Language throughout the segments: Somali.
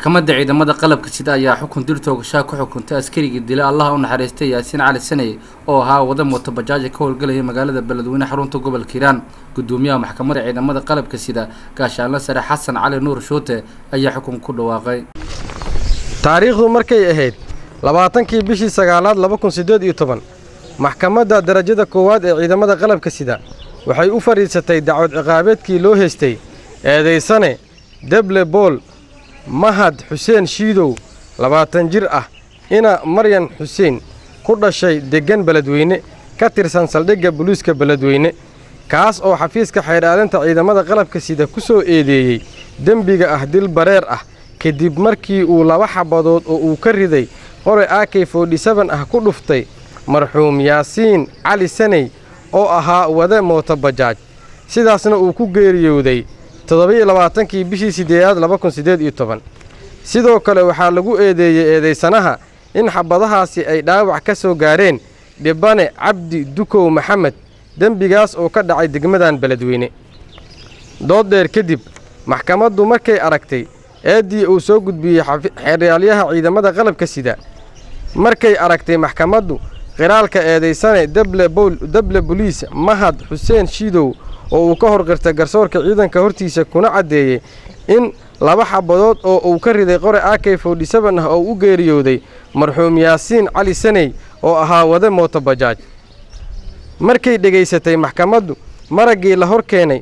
maxkamadda ciidamada qalabka sida ayaa xukun dil toogasho ku xukuntay askarigii dilay Allah u naxariistay Yaasiin Cali Sanay oo ahaa wada mooto bajaaj ka howlgalaya magaalada Beledweyne xarunta gobolka Hiiraan. Gudoomiyaha maxkamadda ciidamada qalabka sida gaashaanle sare Xasan Cali Nuur Shoote ayaa xukun ku dhawaaqay. taariikhdu markay ahayd 20kii bishii 9aad 2018 maxkamadda darajada koowaad ee ciidamada qalabka sida waxay u fariisatay dacwad ciqaabeedkii loo heystay eedeysane Deble Bool Mahad Xuseen Shiidow 20 jir ah ina Maryan Xuseen ku dhashay degan Beledweyne ka tirsan saldhigga booliiska Beledweyne kaas oo xafiiska xeeraalinta ciidamada qalabka sida ku soo eedeeyay dambiga ah dil bareer ah kadib markii uu laba xabadood oo uu ka riday qore AK47 ah ku dhuftay marxuum Yaasiin Cali Sanay oo ahaa wada mooto bajaaj sidaasna uu ku geeriyooday 27kii bishii 8aad 2018 sidoo kale waxaa lagu eedeeyay eedeysanaha in xabadahaasi ay dhaawac ka soo gaareen dhibane Cabdi Dukow Maxamed dambigaas oo ka dhacay degmadan Beledweyne dood dheer kadib maxkamaddu markay aragtay eedii uu soo gudbiyay xeeryaalaha ciidamada qalabka sida markay aragtay maxkamaddu qiraalka eedeysane Deble Police Mahad Xuseen Shiidow oo uu ka horqirtay garsoorka ciidanka hortiisa kuna cadeeyay in laba xabadood oo uu ka riday qore AK47 ah oo u geeriyooday marxuum Yaasiin Cali Sanay oo ahaa wada mooto bajaaj markay dhageysatay maxkamaddu maragii la hor keenay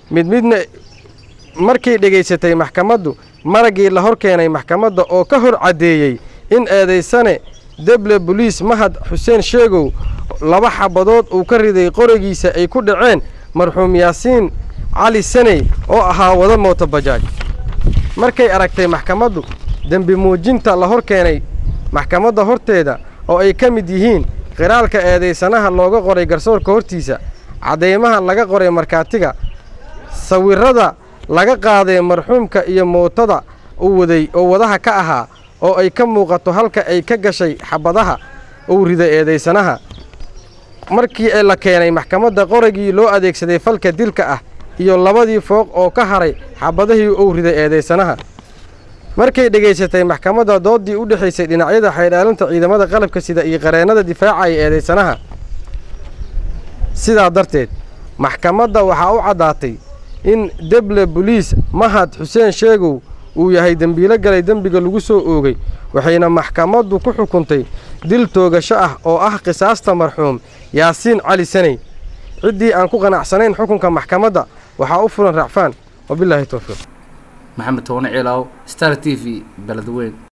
maxkamadda oo ka hor cadeeyay in eedeysane Deble Police Mahad Xuseen Sheegow laba xabadood uu ka riday qorigiisa ay ku dhaceen marxuum Yaasiin Cali Sanay oo ahaa wada mooto bajaaj markay aragtay maxkamaddu dambi muujinta la hor keenay maxkamadda horteeda oo ay ka mid yihiin qiraalka eedeysanaha looga qoray garsoorka hortiisa cadeymaha laga qoray markaatiga sawirrada laga qaaday marxuumka iyo mootada uu waday oo wadaha ka ahaa oo ay ka muuqato halka ay ka gashay xabadaha uu riday eedeysanaha markii ay la keenay maxkamadda qorigii loo adeegsaday falka dilka ah iyo labadii fooq oo ka haray xabadahii uu riday eedeysanaha markay dhageysatay maxkamadda doodii u dhaxaysay dhinacyada xeeraalinta ciidamada qalabka sida iyo qareennada difaacaya eedeysanaha sidaa darteed maxkamadda waxaa u caddaatay in Deble Police Mahad Xuseen Sheegow uu yahay dambiile galay dambiga lagu soo oogay waxayna maxkamaddu ku xukuntay dil toogasho ah oo ah qisaasta marxuum Yaasiin Cali Sanay ciddii aan ku qanacsanayn xukunka maxkamadda waxaa u furan racfaan wabillahi tawfiiq Maxamed Toone Ciilaaw Star TV Beledweyne.